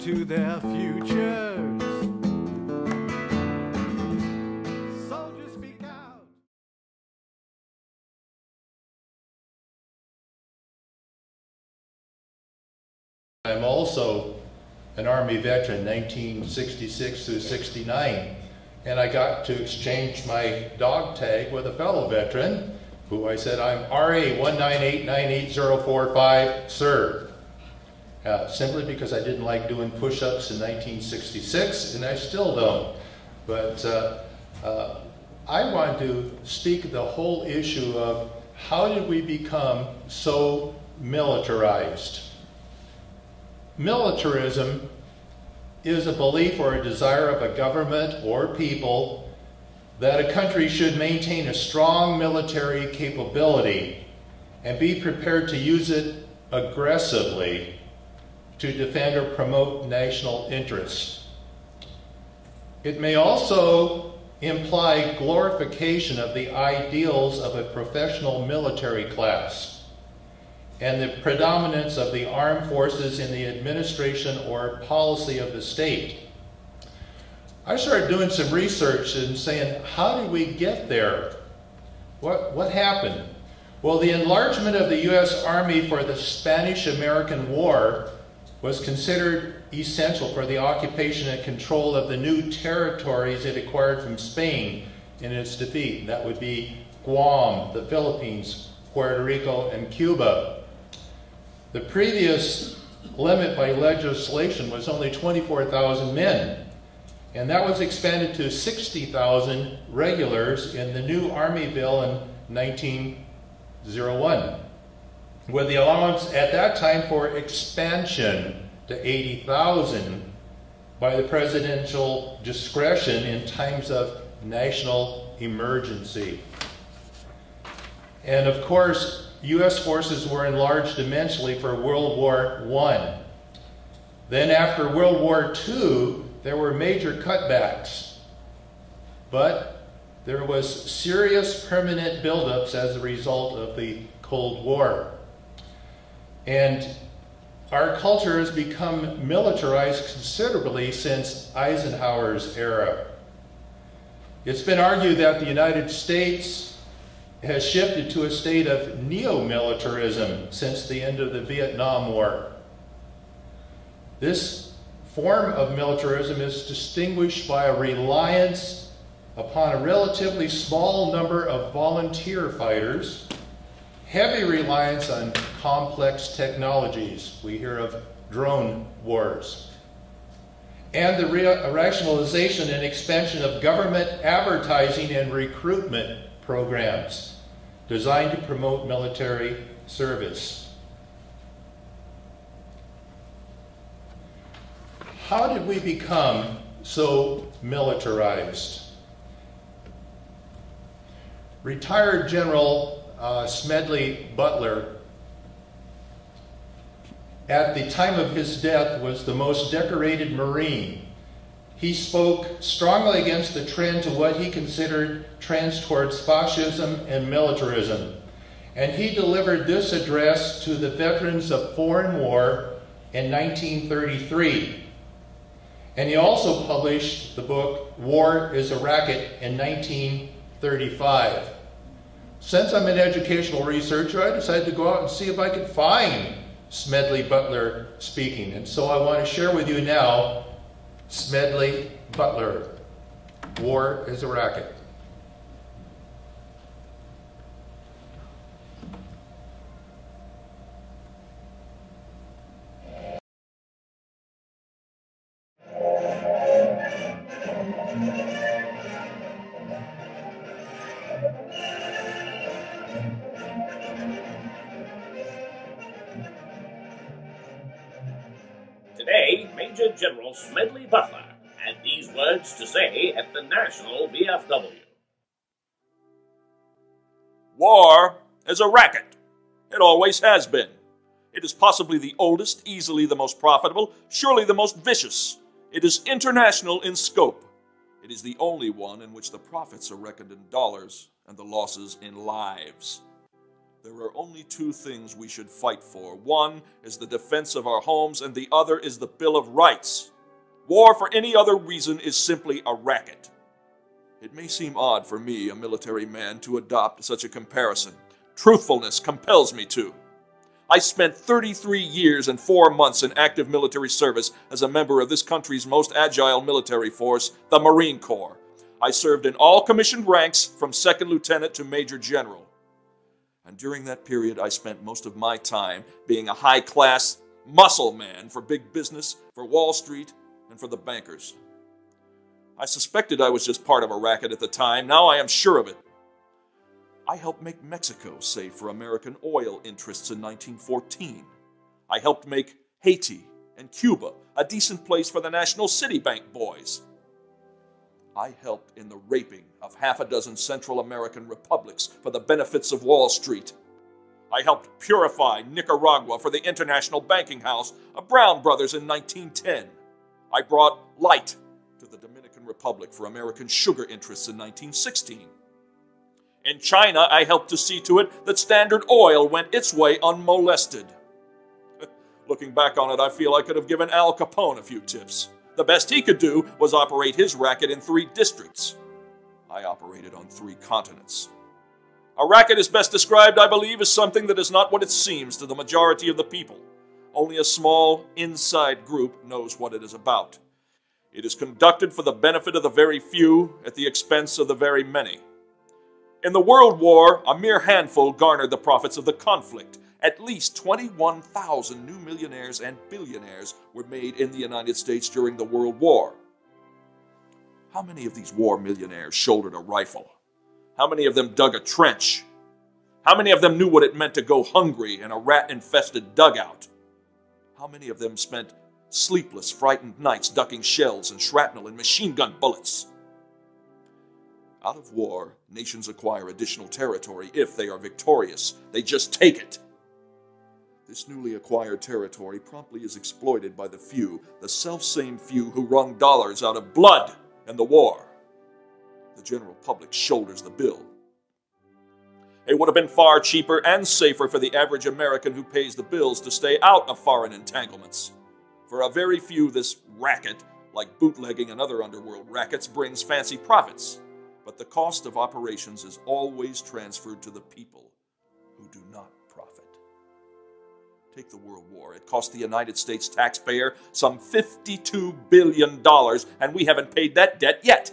to their futures. Soldiers speak out. I'm also an Army veteran, 1966 through 69, and I got to exchange my dog tag with a fellow veteran who I said, I'm RA 198-98045, sir. Simply because I didn't like doing push-ups in 1966, and I still don't. But I want to speak the whole issue of how did we become so militarized? Militarism is a belief or a desire of a government or people that a country should maintain a strong military capability and be prepared to use it aggressively to defend or promote national interests. It may also imply glorification of the ideals of a professional military class and the predominance of the armed forces in the administration or policy of the state. I started doing some research and saying, how did we get there? What happened? Well, the enlargement of the U.S. Army for the Spanish-American War was considered essential for the occupation and control of the new territories it acquired from Spain in its defeat. And that would be Guam, the Philippines, Puerto Rico, and Cuba. The previous limit by legislation was only 24,000 men, and that was expanded to 60,000 regulars in the new Army Bill in 1901, with the allowance at that time for expansion to 80,000 by the presidential discretion in times of national emergency. And of course, U.S. forces were enlarged immensely for World War I. Then after World War II, there were major cutbacks. But there was serious permanent buildups as a result of the Cold War. And our culture has become militarized considerably since Eisenhower's era. It's been argued that the United States has shifted to a state of neo-militarism since the end of the Vietnam War. This form of militarism is distinguished by a reliance upon a relatively small number of volunteer fighters, heavy reliance on complex technologies. We hear of drone wars. And the rationalization and expansion of government advertising and recruitment programs designed to promote military service. How did we become so militarized? Retired General Smedley Butler, at the time of his death, was the most decorated Marine. He spoke strongly against the trend to what he considered trends towards fascism and militarism. And he delivered this address to the veterans of foreign war in 1933. And he also published the book, War is a Racket, in 1935. Since I'm an educational researcher, I decided to go out and see if I could find Smedley Butler speaking. And so I want to share with you now Smedley Butler, War is a Racket. Today, Major General Smedley Butler had these words to say at the National VFW. War is a racket. It always has been. It is possibly the oldest, easily the most profitable, surely the most vicious. It is international in scope. It is the only one in which the profits are reckoned in dollars and the losses in lives. There are only two things we should fight for. One is the defense of our homes, and the other is the Bill of Rights. War for any other reason is simply a racket. It may seem odd for me, a military man, to adopt such a comparison. Truthfulness compels me to. I spent 33 years and 4 months in active military service as a member of this country's most agile military force, the Marine Corps. I served in all commissioned ranks from second lieutenant to major general. And during that period, I spent most of my time being a high-class muscle man for big business, for Wall Street, and for the bankers. I suspected I was just part of a racket at the time. Now I am sure of it. I helped make Mexico safe for American oil interests in 1914. I helped make Haiti and Cuba a decent place for the National City Bank boys. I helped in the raping of half a dozen Central American republics for the benefits of Wall Street. I helped purify Nicaragua for the International Banking House of Brown Brothers in 1910. I brought light to the Dominican Republic for American sugar interests in 1916. In China, I helped to see to it that Standard Oil went its way unmolested. Looking back on it, I feel I could have given Al Capone a few tips. The best he could do was operate his racket in 3 districts. I operated on 3 continents. A racket is best described, I believe, as something that is not what it seems to the majority of the people. Only a small, inside group knows what it is about. It is conducted for the benefit of the very few at the expense of the very many. In the World War, a mere handful garnered the profits of the conflict. At least 21,000 new millionaires and billionaires were made in the United States during the World War. How many of these war millionaires shouldered a rifle? How many of them dug a trench? How many of them knew what it meant to go hungry in a rat-infested dugout? How many of them spent sleepless, frightened nights ducking shells and shrapnel and machine gun bullets? Out of war, nations acquire additional territory if they are victorious. They just take it. This newly acquired territory promptly is exploited by the few, the self-same few who wrung dollars out of blood in the war. The general public shoulders the bill. It would have been far cheaper and safer for the average American who pays the bills to stay out of foreign entanglements. For a very few, this racket, like bootlegging and other underworld rackets, brings fancy profits. But the cost of operations is always transferred to the people who do not profit. Take the World War. It cost the United States taxpayer some $52 billion, and we haven't paid that debt yet.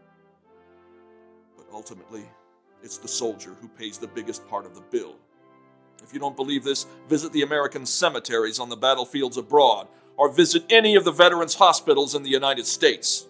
But ultimately, it's the soldier who pays the biggest part of the bill. If you don't believe this, visit the American cemeteries on the battlefields abroad, or visit any of the veterans' hospitals in the United States.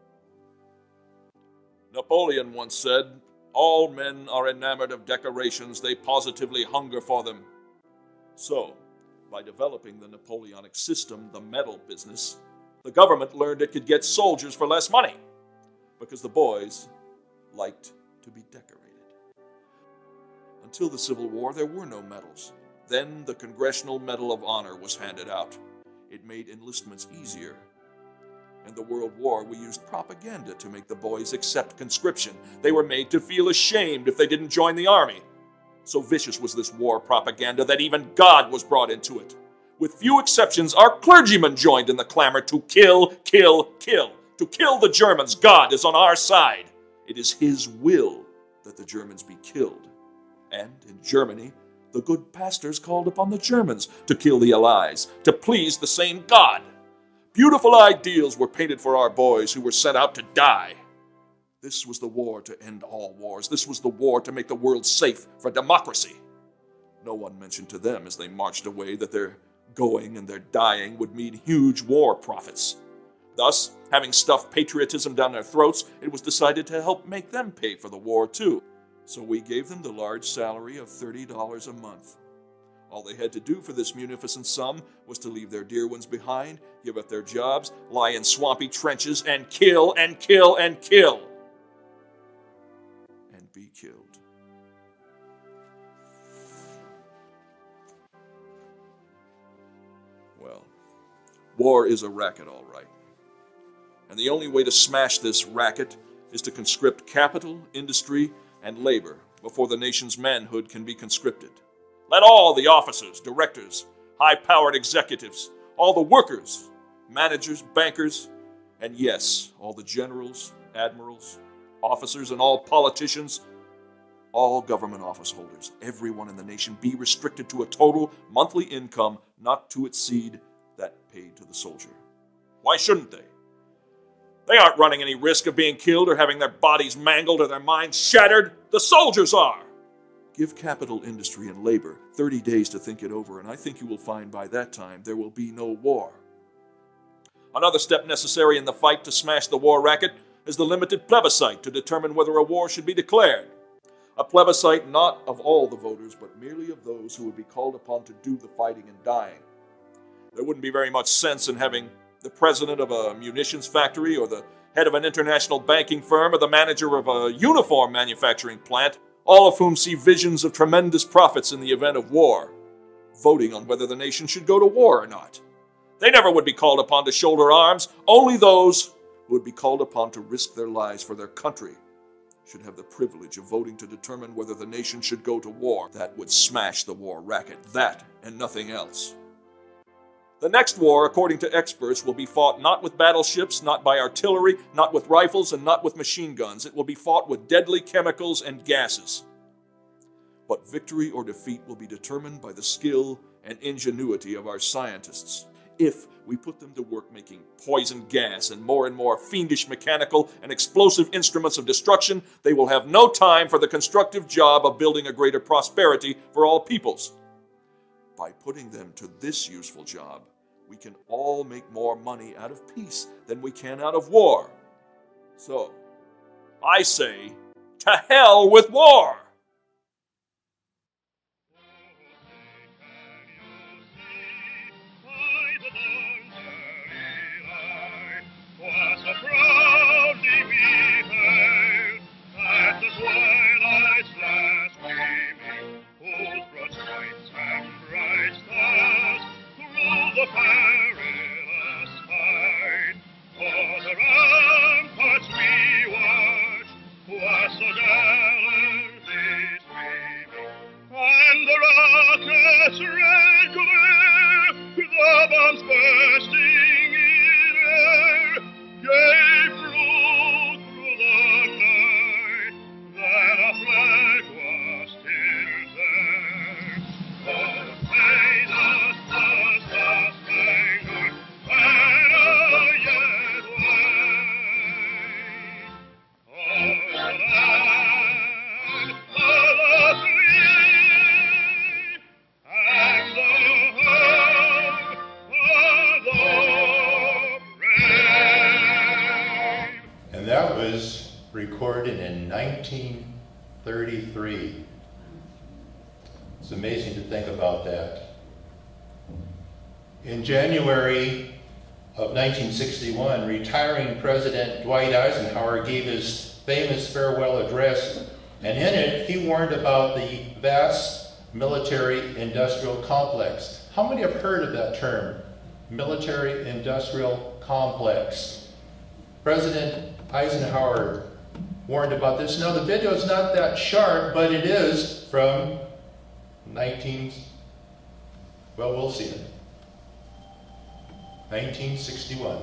Napoleon once said, "All men are enamored of decorations, they positively hunger for them." So, by developing the Napoleonic system, the medal business, the government learned it could get soldiers for less money, because the boys liked to be decorated. Until the Civil War, there were no medals. Then the Congressional Medal of Honor was handed out. It made enlistments easier. In the World War, we used propaganda to make the boys accept conscription. They were made to feel ashamed if they didn't join the army. So vicious was this war propaganda that even God was brought into it. With few exceptions, our clergymen joined in the clamor to kill, kill, kill. To kill the Germans. God is on our side. It is His will that the Germans be killed. And in Germany, the good pastors called upon the Germans to kill the Allies, to please the same God. Beautiful ideals were painted for our boys who were sent out to die. This was the war to end all wars. This was the war to make the world safe for democracy. No one mentioned to them as they marched away that their going and their dying would mean huge war profits. Thus, having stuffed patriotism down their throats, it was decided to help make them pay for the war too. So we gave them the large salary of $30 a month. All they had to do for this munificent sum was to leave their dear ones behind, give up their jobs, lie in swampy trenches, and kill and kill and kill. And be killed. Well, war is a racket, all right. And the only way to smash this racket is to conscript capital, industry, and labor before the nation's manhood can be conscripted. Let all the officers, directors, high-powered executives, all the workers, managers, bankers, and yes, all the generals, admirals, officers, and all politicians, all government office holders, everyone in the nation be restricted to a total monthly income not to exceed that paid to the soldier. Why shouldn't they? They aren't running any risk of being killed or having their bodies mangled or their minds shattered. The soldiers are. Give capital, industry, and labor 30 days to think it over, and I think you will find by that time there will be no war. Another step necessary in the fight to smash the war racket is the limited plebiscite to determine whether a war should be declared. A plebiscite not of all the voters, but merely of those who would be called upon to do the fighting and dying. There wouldn't be very much sense in having the president of a munitions factory or the head of an international banking firm or the manager of a uniform manufacturing plant, all of whom see visions of tremendous profits in the event of war, voting on whether the nation should go to war or not. They never would be called upon to shoulder arms. Only those who would be called upon to risk their lives for their country should have the privilege of voting to determine whether the nation should go to war. That would smash the war racket. That and nothing else. The next war, according to experts, will be fought not with battleships, not by artillery, not with rifles, and not with machine guns. It will be fought with deadly chemicals and gases. But victory or defeat will be determined by the skill and ingenuity of our scientists. If we put them to work making poison gas and more fiendish mechanical and explosive instruments of destruction, they will have no time for the constructive job of building a greater prosperity for all peoples. By putting them to this useful job, we can all make more money out of peace than we can out of war. So, I say, to hell with war! The perilous fight, for the ramparts we watch, was so gallantly streaming, and the rockets' red glare, the bombs bursting in air, gave proof through the night that a flag was still there. Oh, may the stars spangled banner yet wave o'er the land of the free and the home of the brave. And that was recorded in 1933. It's amazing to think about that. In January of 1961, retiring President Dwight Eisenhower gave his famous farewell address, and in it he warned about the vast military-industrial complex. How many have heard of that term, military-industrial complex? President Eisenhower warned about this. Now, the video is not that sharp, but it is from we'll see it. 1961.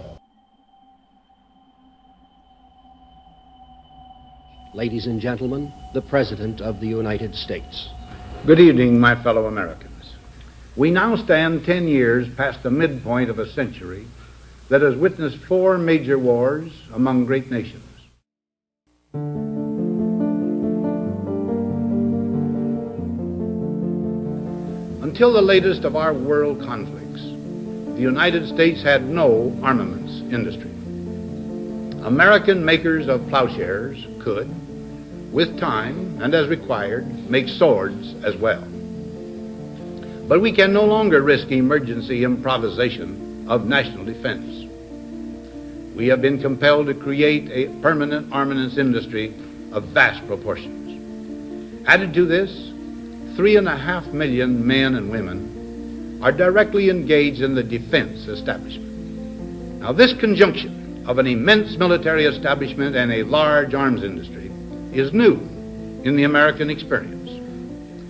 Ladies and gentlemen, the President of the United States. Good evening, my fellow Americans. We now stand 10 years past the midpoint of a century that has witnessed 4 major wars among great nations. Until the latest of our world conflicts, the United States had no armaments industry. American makers of plowshares could, with time and as required, make swords as well. But we can no longer risk emergency improvisation of national defense. We have been compelled to create a permanent armaments industry of vast proportions. Added to this, 3.5 million men and women are directly engaged in the defense establishment. Now, this conjunction of an immense military establishment and a large arms industry is new in the American experience.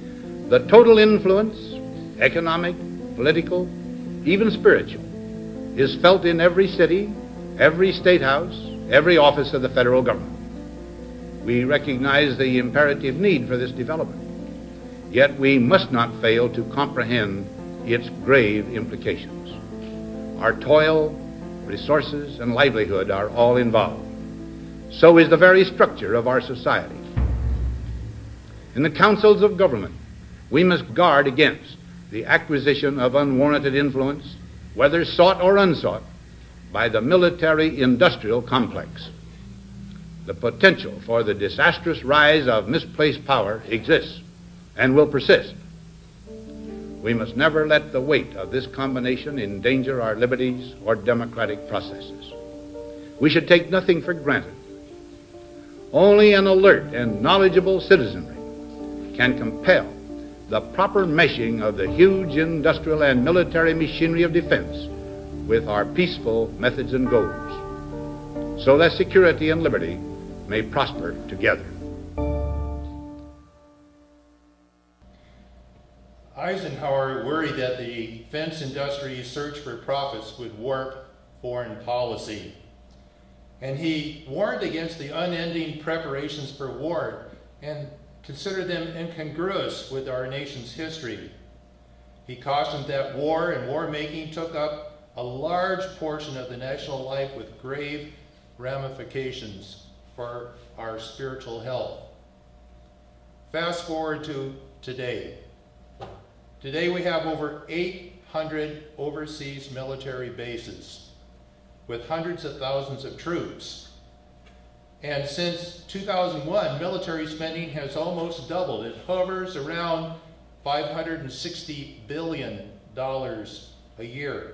The total influence, economic, political, even spiritual, is felt in every city, every state house, every office of the federal government. We recognize the imperative need for this development, yet we must not fail to comprehend its grave implications. Our toil, resources, and livelihood are all involved. So is the very structure of our society. In the councils of government, we must guard against the acquisition of unwarranted influence, whether sought or unsought, by the military-industrial complex. The potential for the disastrous rise of misplaced power exists and will persist. We must never let the weight of this combination endanger our liberties or democratic processes. We should take nothing for granted. Only an alert and knowledgeable citizenry can compel the proper meshing of the huge industrial and military machinery of defense with our peaceful methods and goals, so that security and liberty may prosper together. Eisenhower worried that the defense industry's search for profits would warp foreign policy. And he warned against the unending preparations for war and considered them incongruous with our nation's history. He cautioned that war and war-making took up a large portion of the national life with grave ramifications for our spiritual health. Fast forward to today. Today we have over 800 overseas military bases with hundreds of thousands of troops. And since 2001, military spending has almost doubled. It hovers around $560 billion a year.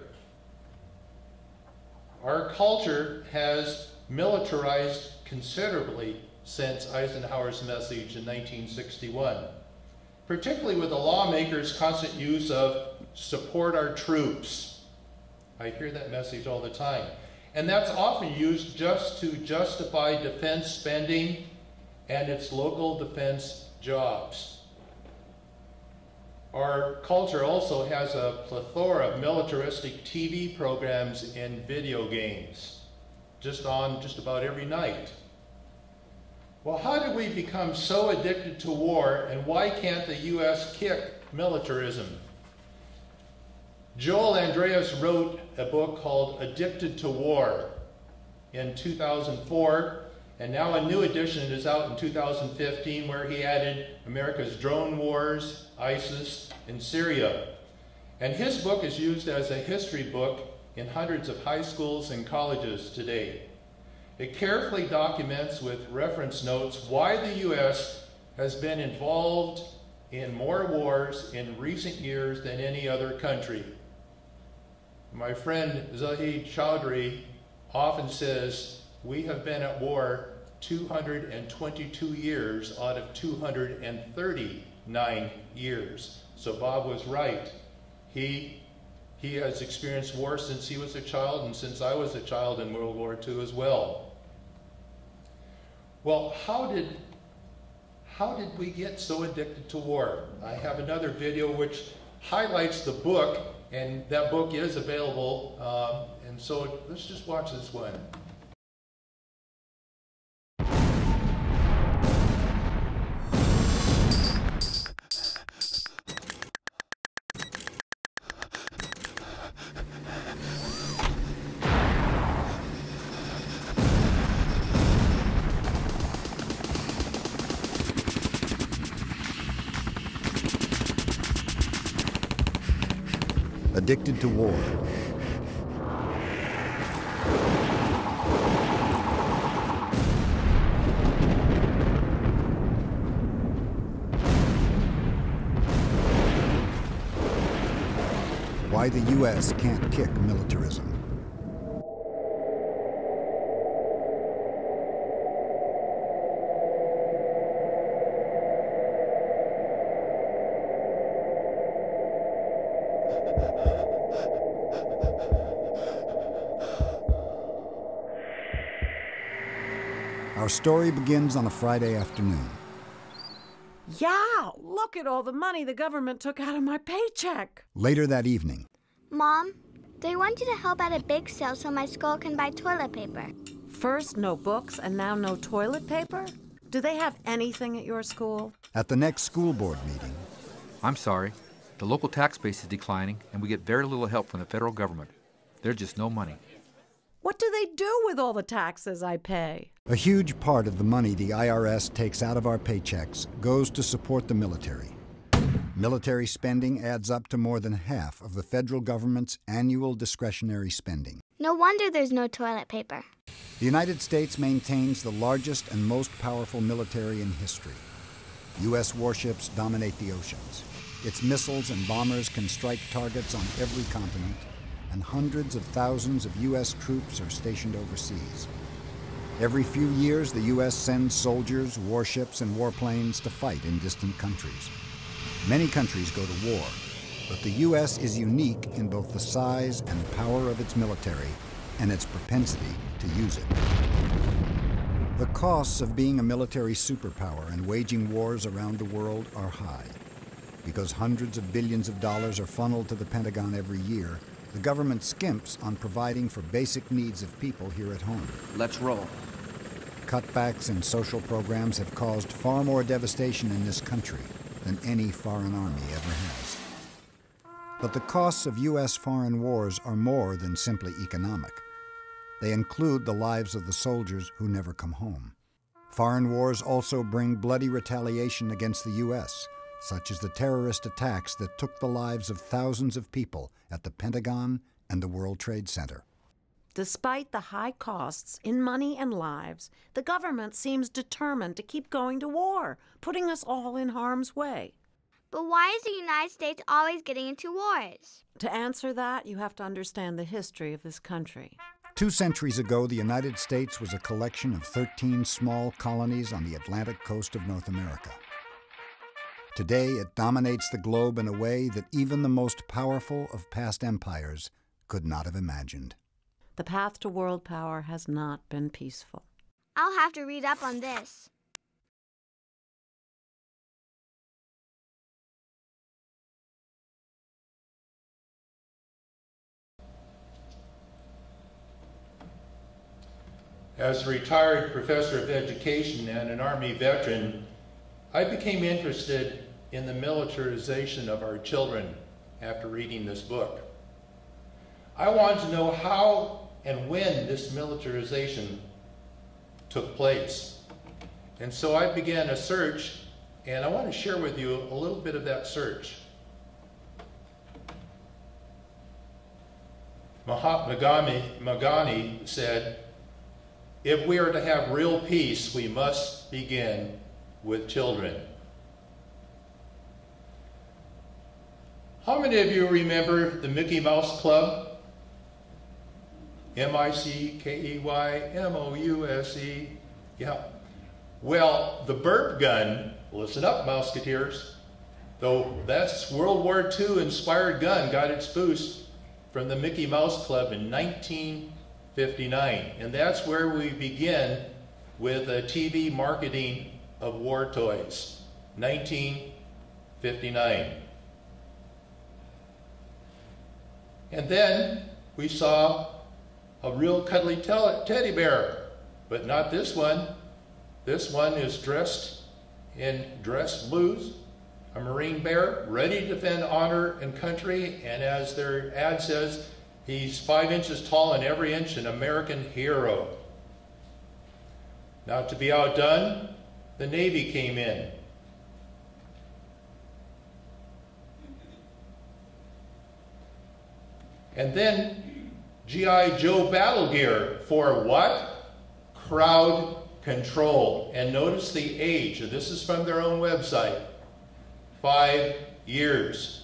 Our culture has militarized considerably since Eisenhower's message in 1961, particularly with the lawmakers' constant use of support our troops. I hear that message all the time. And that's often used just to justify defense spending and its local defense jobs. Our culture also has a plethora of militaristic TV programs and video games, just about every night. Well, how did we become so addicted to war, and why can't the U.S. kick militarism? Joel Andreas wrote a book called Addicted to War in 2004, and now a new edition is out in 2015 where he added America's drone wars, ISIS, and Syria. And his book is used as a history book in hundreds of high schools and colleges today. It carefully documents with reference notes why the U.S. has been involved in more wars in recent years than any other country. My friend Zahid Chaudhry often says, we have been at war 222 years out of 239 years. So Bob was right. He has experienced war since he was a child and since I was a child in World War II as well. Well, how did we get so addicted to war? I have another video which highlights the book, and that book is available, and so let's just watch this one. Addicted to war. Why the U.S. can't kick militarism. Our story begins on a Friday afternoon. Yeah, look at all the money the government took out of my paycheck. Later that evening, Mom, they want you to help at a bake sale so my school can buy toilet paper. First no books and now no toilet paper? Do they have anything at your school? at the next school board meeting, I'm sorry. The local tax base is declining, and we get very little help from the federal government. There's just no money. What do they do with all the taxes I pay? a huge part of the money the IRS takes out of our paychecks goes to support the military. Military spending adds up to more than half of the federal government's annual discretionary spending. No wonder there's no toilet paper. The United States maintains the largest and most powerful military in history. U.S. warships dominate the oceans. Its missiles and bombers can strike targets on every continent, and hundreds of thousands of U.S. troops are stationed overseas. Every few years, the U.S. sends soldiers, warships, and warplanes to fight in distant countries. Many countries go to war, but the U.S. is unique in both the size and power of its military and its propensity to use it. The costs of being a military superpower and waging wars around the world are high. Because hundreds of billions of dollars are funneled to the Pentagon every year, the government skimps on providing for basic needs of people here at home. Let's roll. Cutbacks in social programs have caused far more devastation in this country than any foreign army ever has. But the costs of U.S. foreign wars are more than simply economic. They include the lives of the soldiers who never come home. Foreign wars also bring bloody retaliation against the U.S., such as the terrorist attacks that took the lives of thousands of people at the Pentagon and the World Trade Center. Despite the high costs in money and lives, the government seems determined to keep going to war, putting us all in harm's way. But why is the United States always getting into wars? To answer that, you have to understand the history of this country. 2 centuries ago, the United States was a collection of 13 small colonies on the Atlantic coast of North America. Today, it dominates the globe in a way that even the most powerful of past empires could not have imagined. The path to world power has not been peaceful. I'll have to read up on this. As a retired professor of education and an Army veteran, I became interested in the militarization of our children after reading this book. I wanted to know how and when this militarization took place. And so I began a search, and I want to share with you a little bit of that search. Mahatma Gandhi said, "If we are to have real peace, we must begin with children." How many of you remember the Mickey Mouse Club? M-I-C-K-E-Y-M-O-U-S-E. Yeah. Well, the burp gun, listen up, Mouseketeers, though that's World War II inspired gun, got its boost from the Mickey Mouse Club in 1959. And that's where we begin with a TV marketing of war toys, 1959. And then we saw a real cuddly teddy bear, but not this one. This one is dressed in dress blues, a Marine bear, ready to defend honor and country, and as their ad says, he's 5 inches tall and every inch an American hero. Now, to be outdone, the Navy came in. And then G.I. Joe battle gear for what? Crowd control. And notice the age. This is from their own website. 5 years.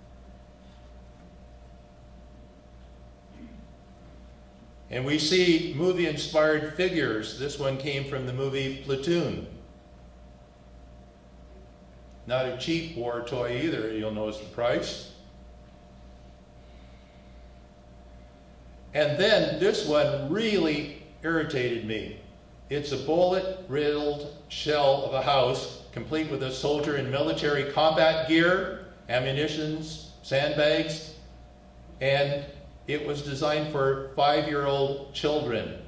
And we see movie-inspired figures. This one came from the movie Platoon. Not a cheap war toy either. You'll notice the price. And then this one really irritated me. It's a bullet-riddled shell of a house complete with a soldier in military combat gear, ammunitions, sandbags, and it was designed for 5-year-old children.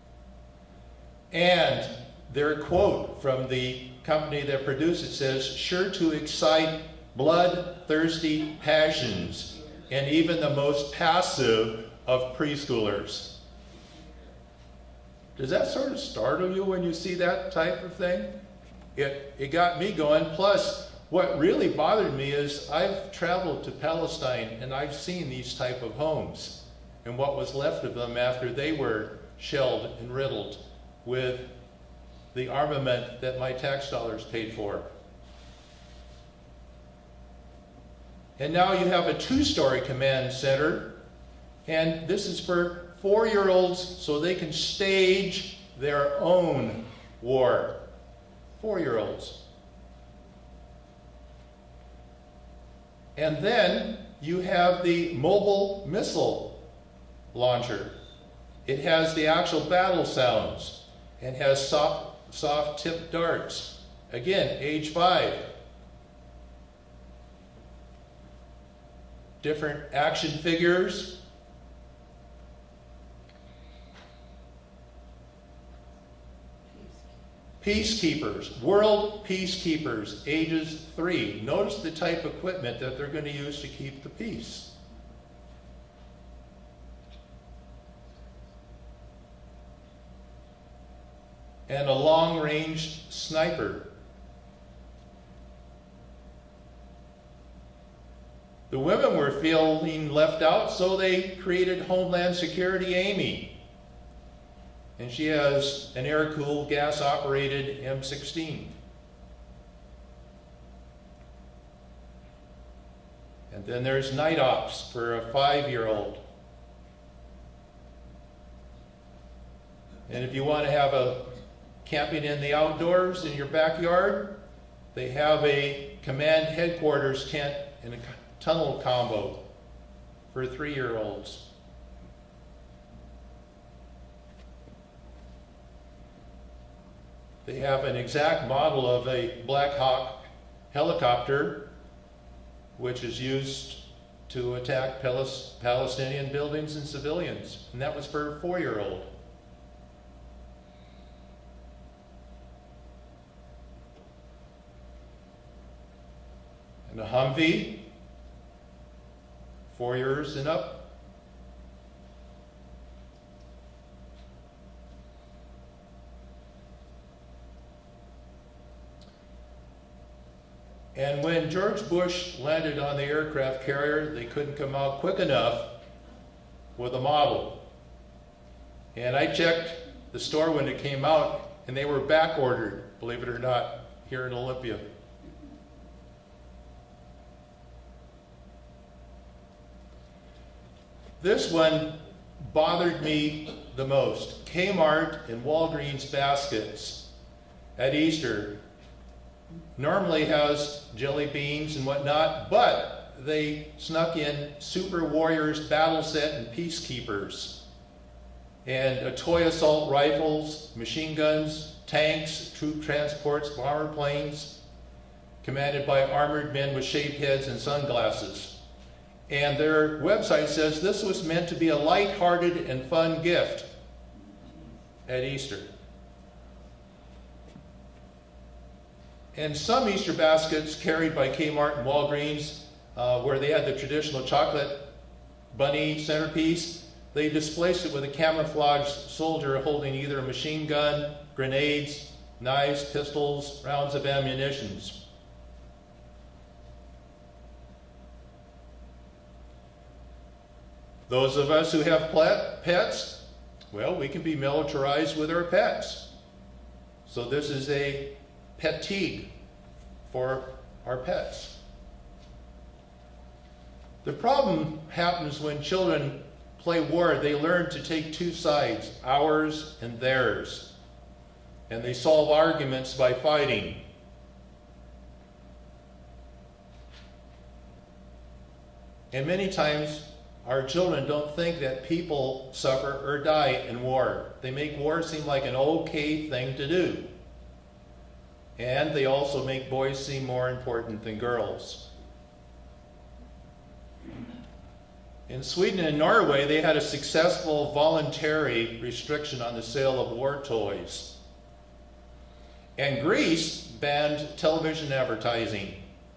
And their quote from the company that produced it says, "Sure to excite bloodthirsty passions and even the most passive of preschoolers." Does that sort of startle you when you see that type of thing? It got me going. Plus, what really bothered me is I've traveled to Palestine and I've seen these type of homes and what was left of them after they were shelled and riddled with the armament that my tax dollars paid for. And now you have a 2-story command center, and this is for 4-year-olds so they can stage their own war. 4-year-olds. And then you have the mobile missile launcher. It has the actual battle sounds and has soft tip darts. Again, age 5. Different action figures. Peacekeepers, world peacekeepers, ages 3. Notice the type of equipment that they're going to use to keep the peace. And a long-range sniper. The women were feeling left out, so they created Homeland Security Amy. And she has an air-cooled, gas-operated M16. And then there's night ops for a 5-year-old. And if you want to have a camping in the outdoors in your backyard, they have a command headquarters tent and a tunnel combo for 3-year-olds. They have an exact model of a Black Hawk helicopter, which is used to attack Palestinian buildings and civilians. And that was for a 4-year-old. And a Humvee, 4 years and up. And when George Bush landed on the aircraft carrier, they couldn't come out quick enough with a model. And I checked the store when it came out, and they were back ordered, believe it or not, here in Olympia. This one bothered me the most. Kmart and Walgreens baskets at Easter normally has jelly beans and whatnot, but they snuck in Super Warriors battle set and Peacekeepers, and toy assault rifles, machine guns, tanks, troop transports, bomber planes, commanded by armored men with shaved heads and sunglasses. And their website says this was meant to be a light-hearted and fun gift at Easter. And some Easter baskets carried by Kmart and Walgreens, where they had the traditional chocolate bunny centerpiece, they displaced it with a camouflaged soldier holding either a machine gun, grenades, knives, pistols, rounds of ammunition. Those of us who have pets, well, we can be militarized with our pets. So this is a fatigue for our pets. The problem happens when children play war. They learn to take two sides, ours and theirs. And they solve arguments by fighting. And many times, our children don't think that people suffer or die in war. They make war seem like an okay thing to do. and they also make boys seem more important than girls. In Sweden and Norway, they had a successful voluntary restriction on the sale of war toys. And Greece banned television advertising.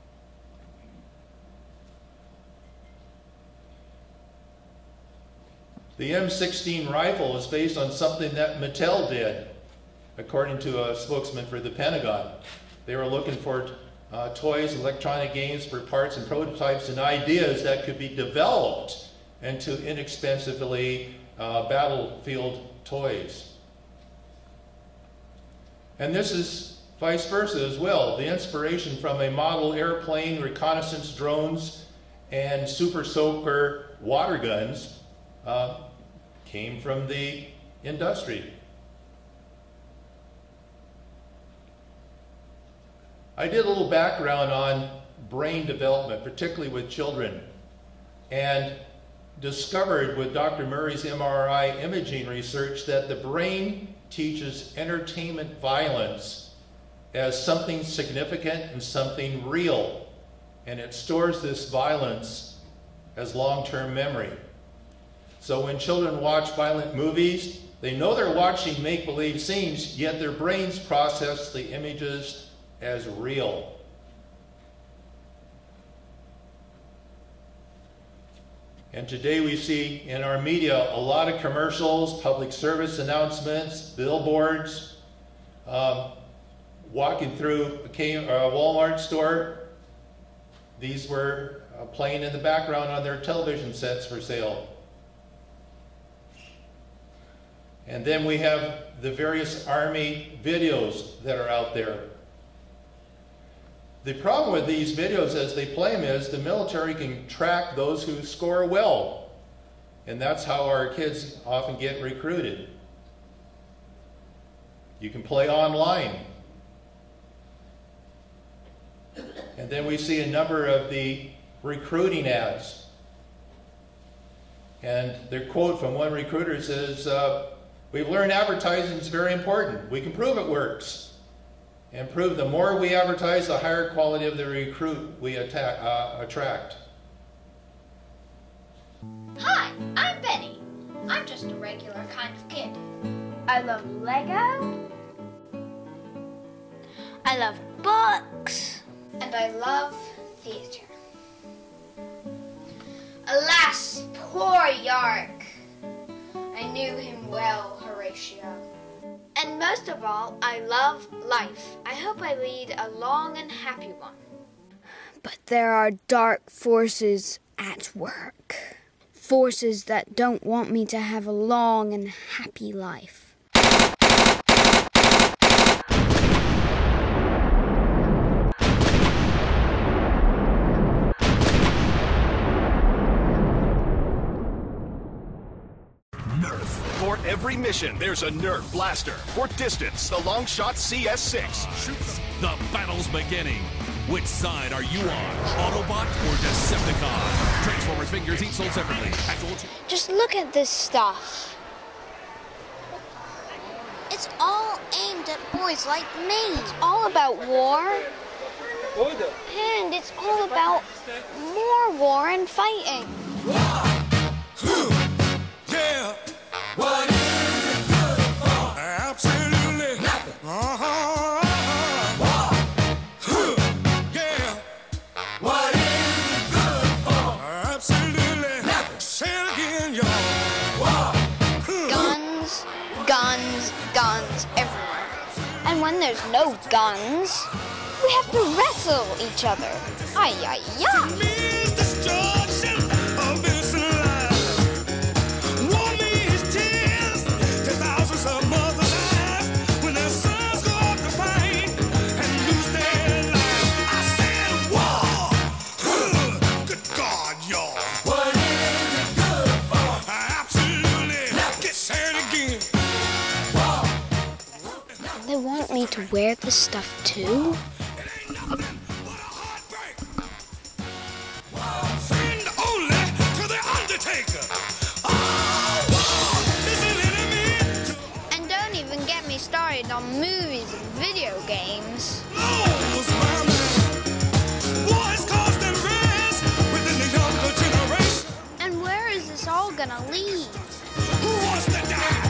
The M16 rifle is based on something that Mattel did, according to a spokesman for the Pentagon. They were looking for toys, electronic games for parts and prototypes and ideas that could be developed into inexpensively battlefield toys. And this is vice versa as well. The inspiration from a model airplane, reconnaissance drones, and super soaker water guns came from the industry. I did a little background on brain development, particularly with children, and discovered with Dr. Murray's MRI imaging research that the brain teaches entertainment violence as something significant and something real, and it stores this violence as long-term memory. So when children watch violent movies, they know they're watching make-believe scenes, yet their brains process the images as real. And today we see in our media a lot of commercials, public service announcements, billboards, walking through a Walmart store. These were playing in the background on their television sets for sale. And then we have the various Army videos that are out there. The problem with these videos as they play them is the military can track those who score well. And that's how our kids often get recruited. You can play online. And then we see a number of the recruiting ads. And their quote from one recruiter says, "We've learned advertising is very important. We can prove it works. And prove the more we advertise, the higher quality of the recruit we attract." Hi, I'm Benny. I'm just a regular kind of kid. I love Lego. I love books. And I love theater. Alas, poor Yark. I knew him well, Horatio. And most of all, I love life. I hope I lead a long and happy one. But there are dark forces at work. Forces that don't want me to have a long and happy life. For every mission, there's a Nerf blaster. For distance, the Longshot CS6. The battle's beginning. Which side are you on? Autobot or Decepticon? Transformers figures each sold separately. Just look at this stuff. It's all aimed at boys like me. It's all about war. And it's all about more war and fighting. Yeah. What is it good for? Absolutely nothing. Yeah. What is it good for? Absolutely nothing. Say it again, y'all. Guns, guns, guns everywhere. And when there's no guns, we have to wrestle each other. Ay, ay, ay. Destruction of innocent lives. War means tears to thousands of mothers' eyes when their sons go off to fight and lose their lives. I said war. Good God, y'all. What is it good for? Absolutely. Get said again. They want me to wear this stuff too? And don't even get me started on movies and video games. And where is this all gonna lead? Who wants to die?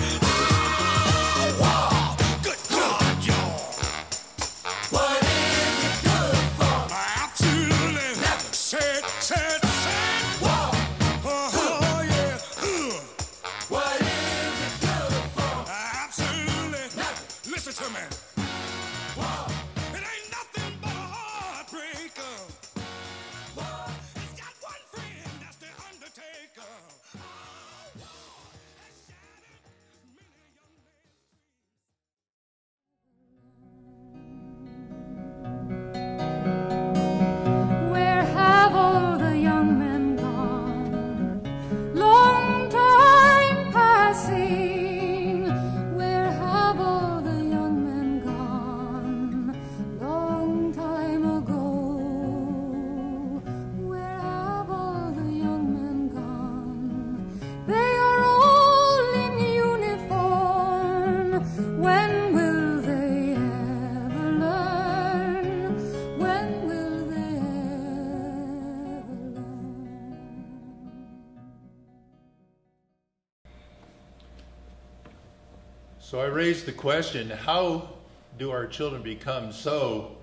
Oh, good God, y'all. What is it good for? Absolutely never. Said. Whoa. Oh, yeah. What is it good for? Absolutely never. Listen to me. Whoa. It ain't nothing but a heartbreaker. Whoa. It's got one friend, that's the Undertaker. Where have all the young men gone? Long time passing. Where have all the young men gone? Long time ago. Where have all the young men gone? They are all in uniform. When will they ever learn? When will they ever learn? So I raised the question, how do our children become so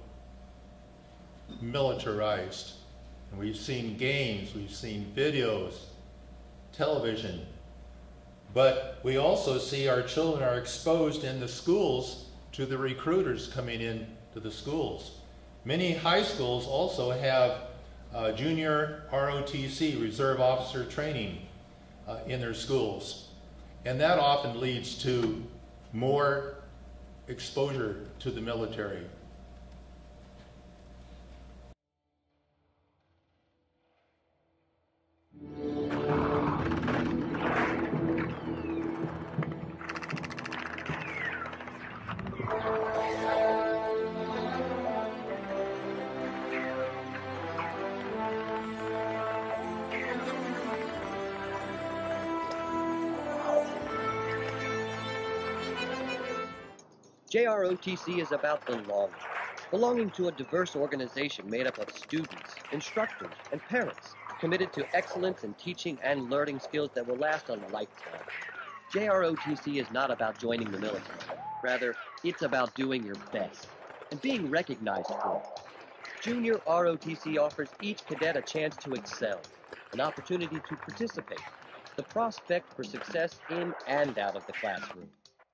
militarized? And we've seen games, we've seen videos, television, but we also see our children are exposed in the schools to the recruiters coming in to the schools. Many high schools also have junior ROTC, Reserve Officer Training, in their schools. And that often leads to more exposure to the military. JROTC is about belonging to a diverse organization made up of students, instructors, and parents committed to excellence in teaching and learning skills that will last a lifetime. JROTC is not about joining the military. Rather, it's about doing your best and being recognized for it. Junior ROTC offers each cadet a chance to excel, an opportunity to participate, the prospect for success in and out of the classroom.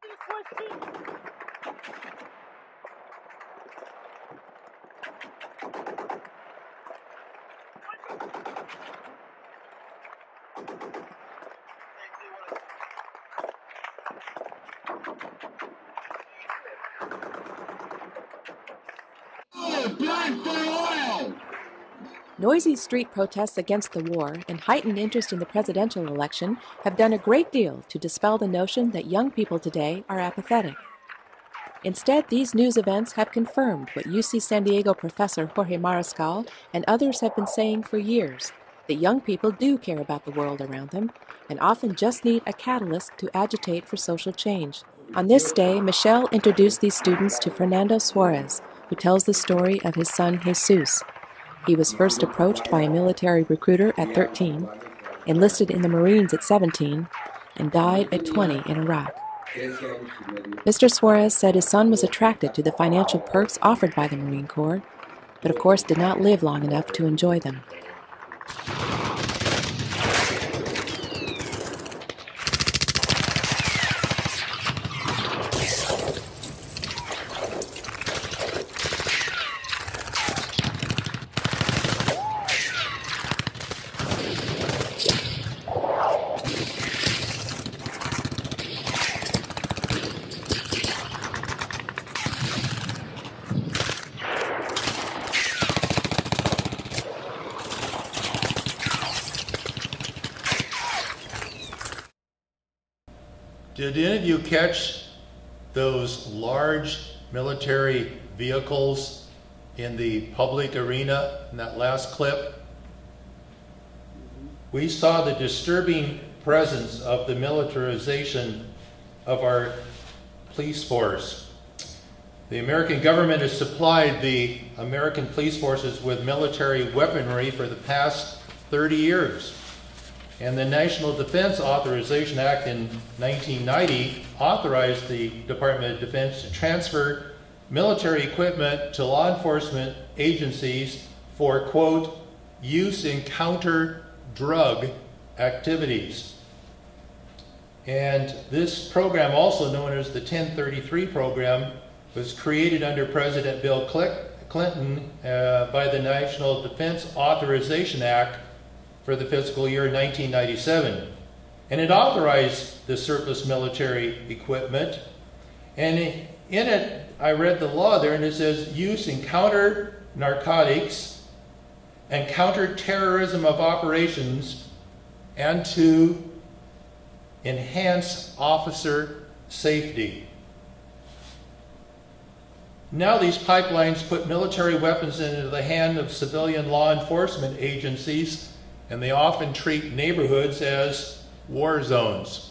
Noisy street protests against the war and heightened interest in the presidential election have done a great deal to dispel the notion that young people today are apathetic. Instead, these news events have confirmed what UC San Diego professor Jorge Mariscal and others have been saying for years, that young people do care about the world around them and often just need a catalyst to agitate for social change. On this day, Michelle introduced these students to Fernando Suarez, who tells the story of his son Jesus. He was first approached by a military recruiter at 13, enlisted in the Marines at 17, and died at 20 in Iraq. Mr. Suarez said his son was attracted to the financial perks offered by the Marine Corps, but of course did not live long enough to enjoy them. Did any of you catch those large military vehicles in the public arena in that last clip? We saw the disturbing presence of the militarization of our police force. The American government has supplied the American police forces with military weaponry for the past 30 years. And the National Defense Authorization Act in 1990 authorized the Department of Defense to transfer military equipment to law enforcement agencies for, quote, use in counter-drug activities. And this program, also known as the 1033 program, was created under President Bill Clinton by the National Defense Authorization Act for the fiscal year 1997. And it authorized the surplus military equipment. And in it, I read the law there, and it says use in counter narcotics and counter-terrorism of operations and to enhance officer safety. Now these pipelines put military weapons into the hand of civilian law enforcement agencies, and they often treat neighborhoods as war zones.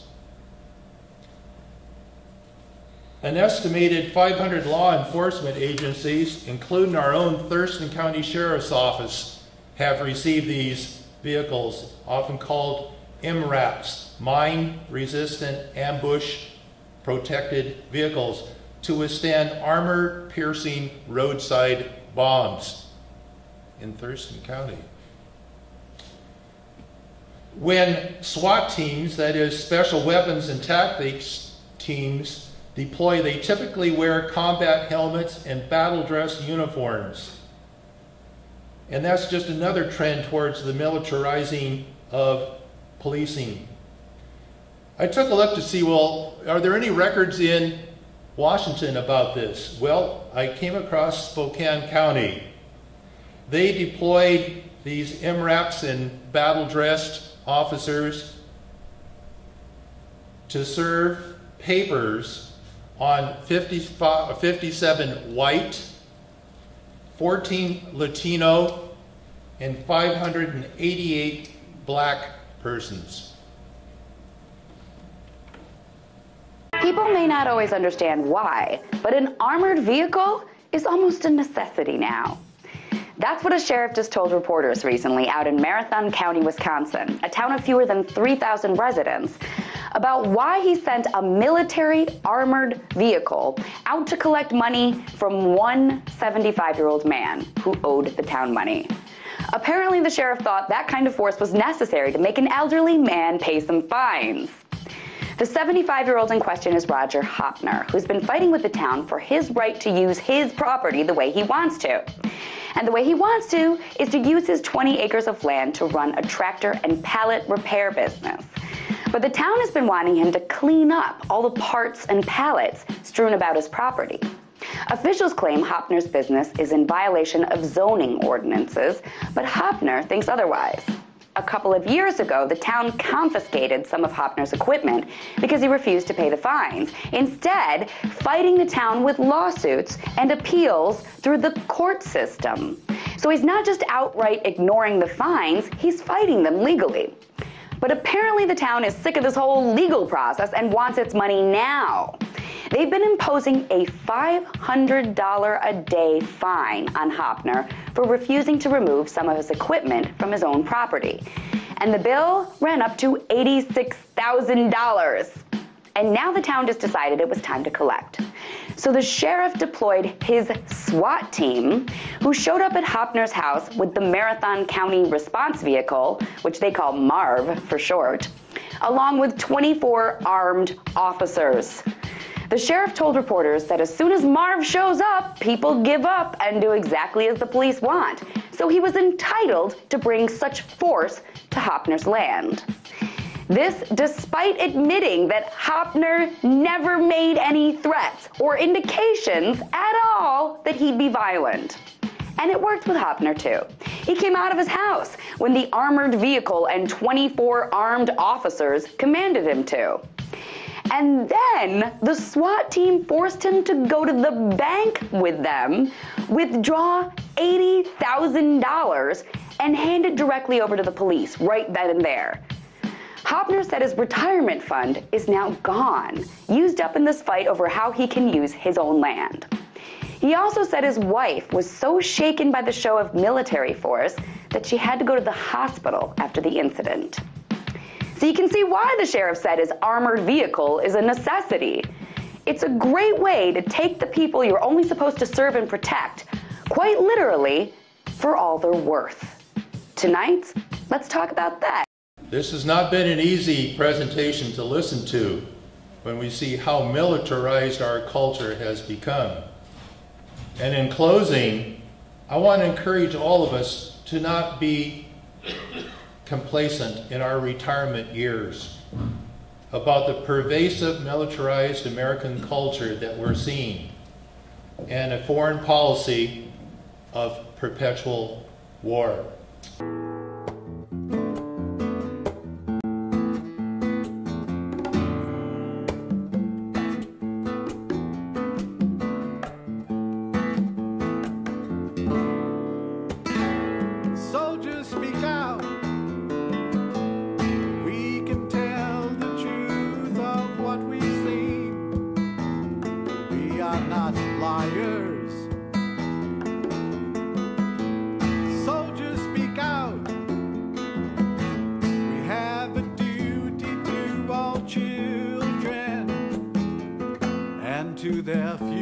An estimated 500 law enforcement agencies, including our own Thurston County Sheriff's Office, have received these vehicles, often called MRAPs, mine-resistant ambush-protected vehicles, to withstand armor-piercing roadside bombs in Thurston County. When SWAT teams, that is Special Weapons and Tactics teams, deploy, they typically wear combat helmets and battle dress uniforms. And that's just another trend towards the militarizing of policing. I took a look to see, well, are there any records in Washington about this? Well, I came across Spokane County. They deployed these MRAPs and battle-dressed officers to serve papers on 57 white, 14 Latino, and 588 black persons. People may not always understand why, but an armored vehicle is almost a necessity now. That's what a sheriff just told reporters recently out in Marathon County, Wisconsin, a town of fewer than 3,000 residents, about why he sent a military armored vehicle out to collect money from one 75-year-old man who owed the town money. Apparently, the sheriff thought that kind of force was necessary to make an elderly man pay some fines. The 75-year-old in question is Roger Hopner, who's been fighting with the town for his right to use his property the way he wants to. And the way he wants to is to use his 20 acres of land to run a tractor and pallet repair business. But the town has been wanting him to clean up all the parts and pallets strewn about his property. Officials claim Hopner's business is in violation of zoning ordinances, but Hopner thinks otherwise. A couple of years ago, the town confiscated some of Hopner's equipment because he refused to pay the fines, instead fighting the town with lawsuits and appeals through the court system. So he's not just outright ignoring the fines, he's fighting them legally. But apparently the town is sick of this whole legal process and wants its money now. They've been imposing a $500 a day fine on Hopner for refusing to remove some of his equipment from his own property. And the bill ran up to $86,000. And now the town just decided it was time to collect. So the sheriff deployed his SWAT team, who showed up at Hopner's house with the Marathon County Response Vehicle, which they call MARV for short, along with 24 armed officers. The sheriff told reporters that as soon as Marv shows up, people give up and do exactly as the police want. So he was entitled to bring such force to Hopner's land. This despite admitting that Hopner never made any threats or indications at all that he'd be violent. And it worked with Hopner too. He came out of his house when the armored vehicle and 24 armed officers commanded him to. And then the SWAT team forced him to go to the bank with them, withdraw $80,000, and hand it directly over to the police right then and there. Hopner said his retirement fund is now gone, used up in this fight over how he can use his own land. He also said his wife was so shaken by the show of military force that she had to go to the hospital after the incident. So you can see why the sheriff said his armored vehicle is a necessity. It's a great way to take the people you're only supposed to serve and protect, quite literally, for all they're worth. Tonight, let's talk about that. This has not been an easy presentation to listen to when we see how militarized our culture has become. And in closing, I want to encourage all of us to not be complacent in our retirement years about the pervasive militarized American culture that we're seeing and a foreign policy of perpetual war. Soldiers, speak out. We can tell the truth of what we've seen. We are not liars. Soldiers, speak out. We have a duty to all children and to their future.